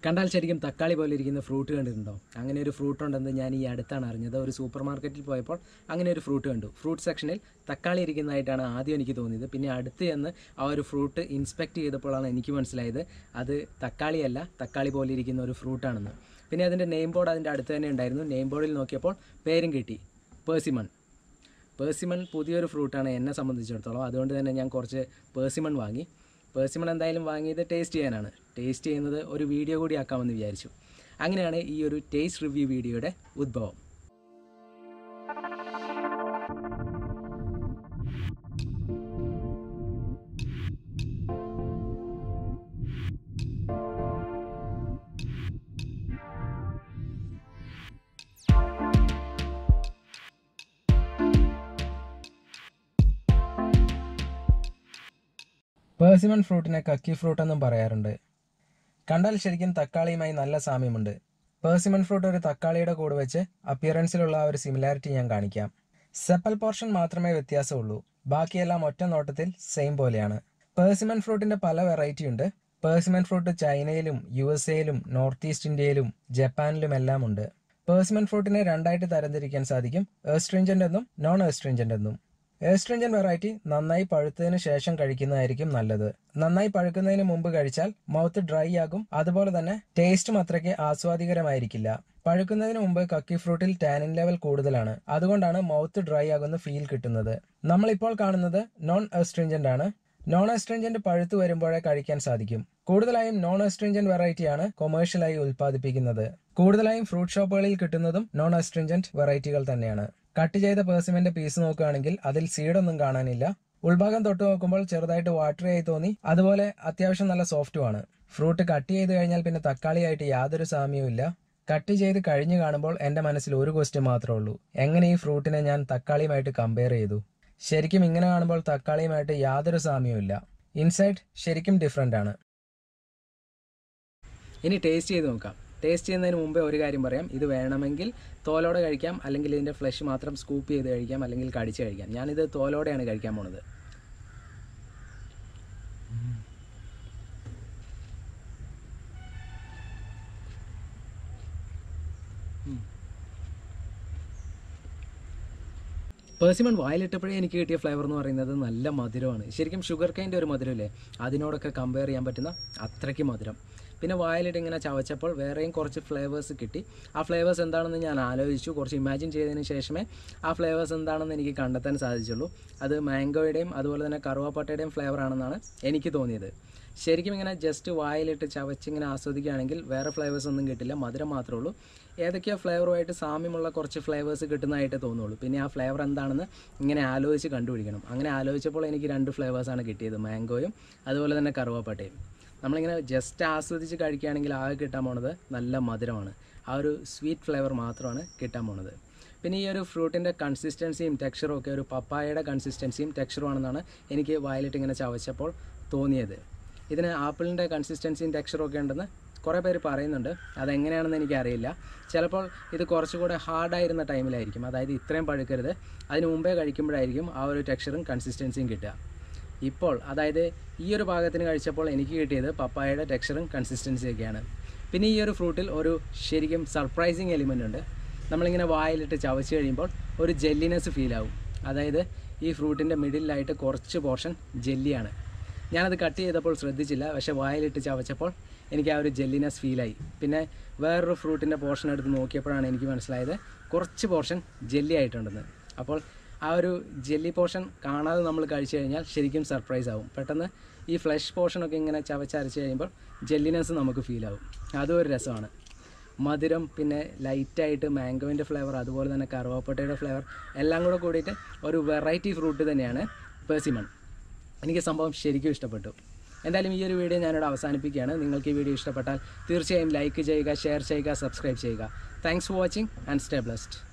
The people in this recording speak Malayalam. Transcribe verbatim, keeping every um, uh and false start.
കണ്ടാൽ ശരിക്കും തക്കാളി പോലെ ഇരിക്കുന്ന ഫ്രൂട്ട് കണ്ടിട്ടുണ്ടോ? അങ്ങനെ ഒരു ഫ്രൂട്ട് ഉണ്ടെന്ന് ഞാൻ ഈ അടുത്താണ് അറിഞ്ഞത്. ഒരു സൂപ്പർ മാർക്കറ്റിൽ പോയപ്പോൾ അങ്ങനെ ഒരു ഫ്രൂട്ട് കണ്ടു. ഫ്രൂട്ട് സെക്ഷനിൽ തക്കാളി ഇരിക്കുന്നതായിട്ടാണ് ആദ്യം എനിക്ക് തോന്നിയത്. പിന്നെ അടുത്ത് ചെന്ന് ആ ഒരു ഫ്രൂട്ട് ഇൻസ്പെക്ട് ചെയ്തപ്പോഴാണ് എനിക്ക് മനസ്സിലായത് അത് തക്കാളിയല്ല, തക്കാളി പോലെ ഇരിക്കുന്ന ഒരു ഫ്രൂട്ടാണെന്ന്. പിന്നെ അതിൻ്റെ നെയിം ബോർഡ് അതിൻ്റെ അടുത്ത് തന്നെ ഉണ്ടായിരുന്നു. നെയിം ബോർഡിൽ നോക്കിയപ്പോൾ പേരും കിട്ടി, പെർസിമൺ. പെർസിമൺ പുതിയൊരു ഫ്രൂട്ടാണ് എന്നെ സംബന്ധിച്ചിടത്തോളം. അതുകൊണ്ട് തന്നെ ഞാൻ കുറച്ച് പെർസിമൺ വാങ്ങി. പെർസിമൺ എന്തായാലും വാങ്ങിയത് ടേസ്റ്റ് ചെയ്യാനാണ്. ടേസ്റ്റ് ചെയ്യുന്നത് ഒരു വീഡിയോ കൂടി ആക്കാമെന്ന് വിചാരിച്ചു. അങ്ങനെയാണ് ഈ ഒരു ടേസ്റ്റ് റിവ്യൂ വീഡിയോയുടെ ഉദ്ഭവം. പെർസിമൺ ഫ്രൂട്ടിനെ കക്കി ഫ്രൂട്ട് എന്നും പറയാറുണ്ട്. കണ്ടാൽ ശരിക്കും തക്കാളിയുമായി നല്ല സാമ്യമുണ്ട്. പെർസിമൺ ഫ്രൂട്ട് ഒരു തക്കാളിയുടെ കൂടെ വെച്ച് അപ്പിയറൻസിലുള്ള ആ ഒരു സിമിലാരിറ്റി ഞാൻ കാണിക്കാം. സെപ്പൽ പോർഷൻ മാത്രമേ വ്യത്യാസമുള്ളൂ, ബാക്കിയെല്ലാം ഒറ്റ നോട്ടത്തിൽ സെയിം പോലെയാണ്. പെർസിമൺ ഫ്രൂട്ടിന്റെ പല വെറൈറ്റി ഉണ്ട്. പെർസിമൺ ഫ്രൂട്ട് ചൈനയിലും യു എസ് എയിലും നോർത്ത് ഈസ്റ്റ് ഇന്ത്യയിലും ജപ്പാനിലും എല്ലാം ഉണ്ട്. പെർസിമൺ ഫ്രൂട്ടിനെ രണ്ടായിട്ട് തരംതിരിക്കാൻ സാധിക്കും, എസ്ട്രിഞ്ചന്റ് എന്നും നോൺ എസ്ട്രിഞ്ചന്റ് എന്നും. എസ്ട്രിഞ്ചന്റ് വെറൈറ്റി നന്നായി പഴുത്തതിന് ശേഷം കഴിക്കുന്നതായിരിക്കും നല്ലത്. നന്നായി പഴുക്കുന്നതിന് മുമ്പ് കഴിച്ചാൽ മൗത്ത് ഡ്രൈ ആകും, അതുപോലെ തന്നെ ടേസ്റ്റും അത്രയ്ക്ക് ആസ്വാദികരമായിരിക്കില്ല. പഴുക്കുന്നതിന് മുമ്പ് കക്കി ഫ്രൂട്ടിൽ ടാനിൻ ലെവൽ കൂടുതലാണ്, അതുകൊണ്ടാണ് മൗത്ത് ഡ്രൈ ആകുന്ന ഫീൽ കിട്ടുന്നത്. നമ്മളിപ്പോൾ കാണുന്നത് നോൺ എസ്ട്രിഞ്ചന്റ് ആണ്. നോൺ എസ്ട്രിഞ്ചന്റ് പഴുത്തു വരുമ്പോഴേ കഴിക്കാൻ സാധിക്കും. കൂടുതലായും നോൺ എസ്ട്രിഞ്ചന്റ് വെറൈറ്റിയാണ് കൊമേഴ്ഷ്യലായി ഉൽപ്പാദിപ്പിക്കുന്നത്. കൂടുതലായും ഫ്രൂട്ട് ഷോപ്പുകളിൽ കിട്ടുന്നതും നോൺ എസ്ട്രിഞ്ചന്റ് വെറൈറ്റികൾ തന്നെയാണ്. കട്ട് ചെയ്ത പെർസിമന്റെ പീസ് നോക്കുകയാണെങ്കിൽ അതിൽ സീഡൊന്നും കാണാനില്ല. ഉൾഭാഗം തൊട്ട് നോക്കുമ്പോൾ ചെറുതായിട്ട് വാട്ടറി ആയി തോന്നി, അതുപോലെ അത്യാവശ്യം നല്ല സോഫ്റ്റുമാണ്. ഫ്രൂട്ട് കട്ട് ചെയ്ത് കഴിഞ്ഞാൽ പിന്നെ തക്കാളിയായിട്ട് യാതൊരു സാമ്യവും ഇല്ല. കട്ട് ചെയ്ത് കഴിഞ്ഞ് കാണുമ്പോൾ എന്റെ മനസ്സിൽ ഒരു ക്വസ്റ്റ്യൻ മാത്രമേ ഉള്ളൂ, എങ്ങനെ ഈ ഫ്രൂട്ടിനെ ഞാൻ തക്കാളിയുമായിട്ട് കമ്പയർ ചെയ്തു? ശരിക്കും ഇങ്ങനെ കാണുമ്പോൾ തക്കാളിയുമായിട്ട് യാതൊരു സാമ്യവും ഇല്ല. ഇൻസൈഡ് ശരിക്കും ഡിഫറെന്റ് ആണ്. ഇനി ടേസ്റ്റ് ചെയ്ത് നോക്കാം. ടേസ്റ്റ് ചെയ്യുന്നതിന് മുമ്പേ ഒരു കാര്യം പറയാം, ഇത് വേണമെങ്കിൽ തോലോടെ കഴിക്കാം, അല്ലെങ്കിൽ ഇതിൻ്റെ ഫ്ലഷ് മാത്രം സ്കൂപ്പ് ചെയ്ത് കഴിക്കാം, അല്ലെങ്കിൽ കടിച്ച് കഴിക്കാം. ഞാനിത് തോലോടെയാണ് കഴിക്കാൻ പോണത്. പെർസിമൺ വായിലിട്ടപ്പോഴേ എനിക്ക് കിട്ടിയ ഫ്ലേവർ എന്ന് പറയുന്നത് നല്ല മധുരമാണ്. ശരിക്കും ഷുഗർ കൈൻ്റെ ഒരു മധുരമില്ലേ, അതിനോടൊക്കെ കമ്പയർ ചെയ്യാൻ പറ്റുന്ന അത്രയ്ക്ക് മധുരം. പിന്നെ വായിലിട്ട് ഇങ്ങനെ ചവച്ചപ്പോൾ വേറെയും കുറച്ച് ഫ്ലേവേഴ്സ് കിട്ടി. ആ ഫ്ലേവേഴ്സ് എന്താണെന്ന് ഞാൻ ആലോചിച്ചു, കുറച്ച് ഇമാജിൻ ചെയ്തതിന് ശേഷമേ ആ ഫ്ലേവേഴ്സ് എന്താണെന്ന് എനിക്ക് കണ്ടെത്താൻ സാധിച്ചുള്ളൂ. അത് മാംഗോയുടെയും അതുപോലെ തന്നെ കറുവാപ്പട്ടയുടെയും ഫ്ലേവർ ആണെന്നാണ് എനിക്ക് തോന്നിയത്. ശരിക്കും ഇങ്ങനെ ജസ്റ്റ് വായിലിട്ട് ചവച്ചിങ്ങനെ ആസ്വദിക്കുകയാണെങ്കിൽ വേറെ ഫ്ലേവേഴ്സ് ഒന്നും കിട്ടില്ല, മധുരം മാത്രമേ ഉള്ളൂ. ഏതൊക്കെയോ ഫ്ലേവറുമായിട്ട് സാമ്യമുള്ള കുറച്ച് ഫ്ലേവേഴ്സ് കിട്ടുന്നതായിട്ട് തോന്നുള്ളൂ. പിന്നെ ആ ഫ്ലേവർ എന്താണെന്ന് ഇങ്ങനെ ആലോചിച്ച് കണ്ടുപിടിക്കണം. അങ്ങനെ ആലോചിച്ചപ്പോൾ എനിക്ക് രണ്ട് ഫ്ലേവേഴ്സാണ് കിട്ടിയത്, മാംഗോയും അതുപോലെ തന്നെ കറുവാപ്പട്ടയും. നമ്മളിങ്ങനെ ജസ്റ്റ് ആസ്വദിച്ച് കഴിക്കുകയാണെങ്കിൽ ആകെ കിട്ടാൻ പോണത് നല്ല മധുരമാണ്, ആ ഒരു സ്വീറ്റ് ഫ്ലേവർ മാത്രമാണ് കിട്ടാൻ പോണത്. പിന്നെ ഈ ഒരു ഫ്രൂട്ടിൻ്റെ കൺസിസ്റ്റൻസിയും ടെക്സ്ചറും ഒക്കെ ഒരു പപ്പായയുടെ കൺസിസ്റ്റൻസിയും ടെക്സ്ചറും ആണെന്നാണ് എനിക്ക് വായിലിട്ട് ഇങ്ങനെ ചവച്ചപ്പോൾ തോന്നിയത്. ഇതിന് ആപ്പിളിൻ്റെ കൺസിസ്റ്റൻസിയും ടെക്സ്ചറും ഒക്കെ ഉണ്ടെന്ന് കുറേ പേര് പറയുന്നുണ്ട്. അതെങ്ങനെയാണെന്ന് എനിക്കറിയില്ല. ചിലപ്പോൾ ഇത് കുറച്ചുകൂടെ ഹാർഡായിരുന്ന ടൈമിലായിരിക്കും, അതായത് ഇത്രയും പഴുക്കരുത്, അതിന് മുമ്പേ കഴിക്കുമ്പോഴായിരിക്കും ആ ഒരു ടെക്സ്ചറും കൺസിസ്റ്റൻസിയും കിട്ടുക. ഇപ്പോൾ അതായത് ഈ ഒരു ഭാഗത്തിന് കഴിച്ചപ്പോൾ എനിക്ക് കിട്ടിയത് പപ്പായയുടെ ടെക്സ്ചറും കൺസിസ്റ്റൻസിയൊക്കെയാണ്. പിന്നെ ഈ ഒരു ഫ്രൂട്ടിൽ ഒരു ശരിക്കും സർപ്രൈസിങ് എലിമെൻ്റ് ഉണ്ട്. നമ്മളിങ്ങനെ വായിലിട്ട് ചവച്ച് കഴിയുമ്പോൾ ഒരു ജെല്ലിനെസ് ഫീലാവും. അതായത് ഈ ഫ്രൂട്ടിൻ്റെ മിഡിലായിട്ട് കുറച്ച് പോർഷൻ ജെല്ലിയാണ്. ഞാനത് കട്ട് ചെയ്തപ്പോൾ ശ്രദ്ധിച്ചില്ല, പക്ഷേ വായിലിട്ട് ചവച്ചപ്പോൾ എനിക്ക് ആ ഒരു ജെല്ലിനെസ് ഫീലായി. പിന്നെ വേറൊരു ഫ്രൂട്ടിൻ്റെ പോർഷൻ എടുത്ത് നോക്കിയപ്പോഴാണ് എനിക്ക് മനസ്സിലായത് കുറച്ച് പോർഷൻ ജെല്ലി ആയിട്ടുണ്ടെന്ന്. അപ്പോൾ ആ ഒരു ജെല്ലി പോർഷൻ കാണാതെ നമ്മൾ കഴിച്ചു കഴിഞ്ഞാൽ ശരിക്കും സർപ്രൈസ് ആവും. പെട്ടെന്ന് ഈ ഫ്ലഷ് പോർഷനൊക്കെ ഇങ്ങനെ ചവച്ചരച്ച് കഴിയുമ്പോൾ ജെല്ലിനെസ് നമുക്ക് ഫീലാവും. അതും ഒരു രസമാണ്. മധുരം, പിന്നെ ലൈറ്റായിട്ട് മാംഗോവിൻ്റെ ഫ്ലേവർ, അതുപോലെ തന്നെ കറുവാപ്പട്ടയുടെ ഫ്ലേവർ എല്ലാം കൂടെ കൂടിയിട്ട് ഒരു വെറൈറ്റി ഫ്രൂട്ട് തന്നെയാണ് പെർസിമൺ. എനിക്ക് സംഭവം ശരിക്കും ഇഷ്ടപ്പെട്ടു. എന്തായാലും ഈ ഒരു വീഡിയോ ഞാനിവിടെ അവസാനിപ്പിക്കുകയാണ്. നിങ്ങൾക്ക് ഈ വീഡിയോ ഇഷ്ടപ്പെട്ടാൽ തീർച്ചയായും ലൈക്ക് ചെയ്യുക, ഷെയർ ചെയ്യുക, സബ്സ്ക്രൈബ് ചെയ്യുക. Thanks for watching and stay blessed.